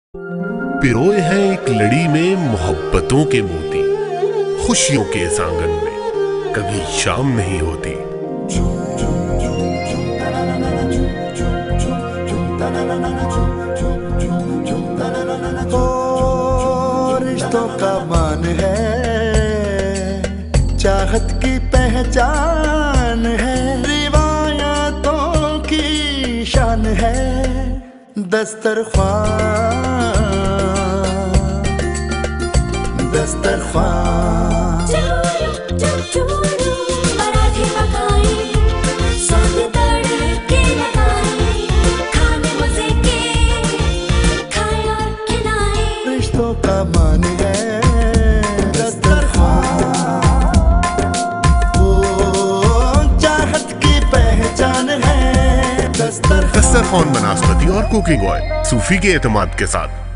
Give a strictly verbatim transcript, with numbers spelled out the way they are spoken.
पिरोए हैं एक लड़ी में मोहब्बतों के मोती, खुशियों के इस आंगन में कभी शाम नहीं होती। ओ रिश्तों का मान है, चाहत की पहचान है, रिवायतों की शान है, दस्तरख्वां दस्तरख्वां। रिश्तों का मान है दस्तरख्वां, ओ चाहत की पहचान है दस्तरख्वां। दस्तरख्वान बनास्पति और कुकिंग ऑयल सूफी के एतमाद के साथ।